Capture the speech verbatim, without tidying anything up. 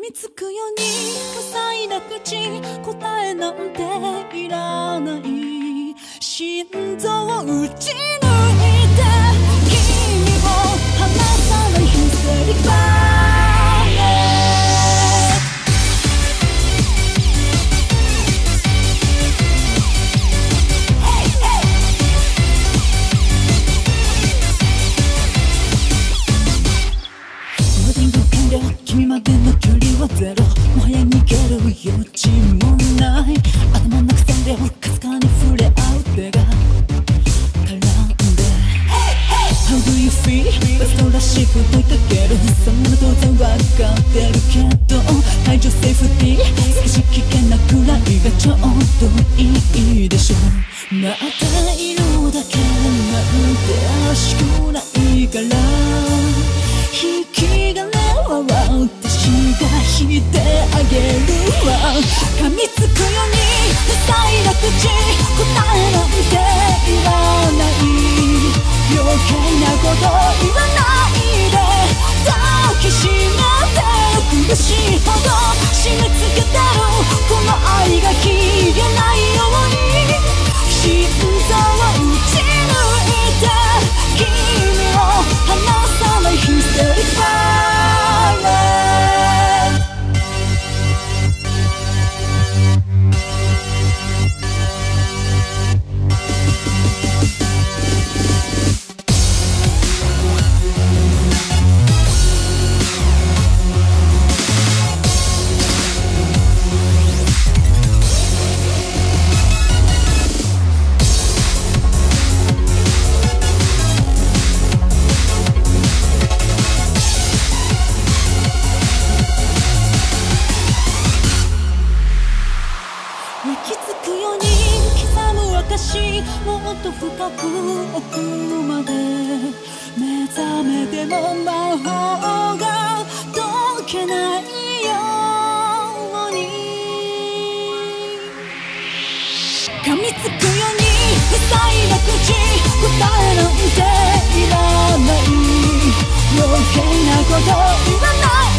みつくように塞いだ口、答えなんていらない。心臓を打ち抜いて君を離さないヒステリックバレー。ウェディング完了、君までの距離はゼロ。もはや逃げる余地もない。頭の中線でかすかに触れ合う手が絡んで How do you feel? ベストらしく問いかける。そんなの当然わかってるけど、排除セーフティー少し危険なくらいがちょっといいでしょう。また色だけなんて惜しくないから、引き金は割って私が引いてあげるわ。噛みつくように塞いだ口、答えなんていらない。余計なこと言わないで抱きしめて、苦しいほど締め付けてるこの愛が消えないように、心臓を打ち抜いて君を離さないヒステリックバレー。焼き付くように刻む私、もっと深く奥まで目覚めても魔法が解けないように、噛みつくように塞いだ口、答えなんていらない。余計なこと言わない